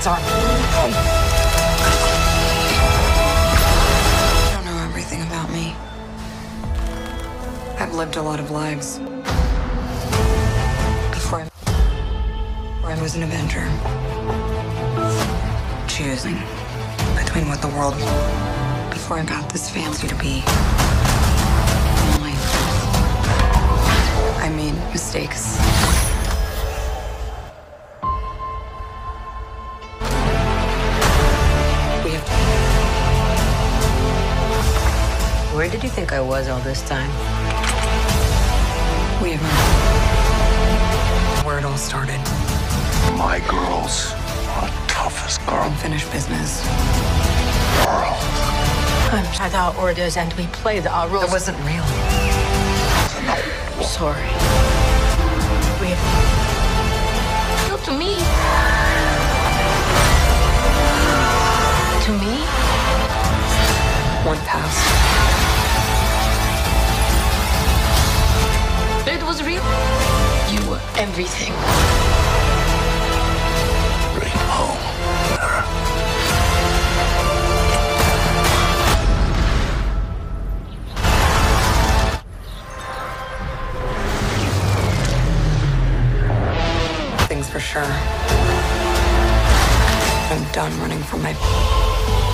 lights on. You don't know everything about me. I've lived a lot of lives. Before I was an Avenger. Choosing between what the world before I got this fancy to be. I made mistakes. Where did you think I was all this time? We have where it all started. My girls are the toughest girl. Unfinished business. World. I'm at our orders and we play our rules. It wasn't real. Sorry. Real to me. To me? One pass. It was real. You were everything. Bring home her. Things for sure. I'm done running from my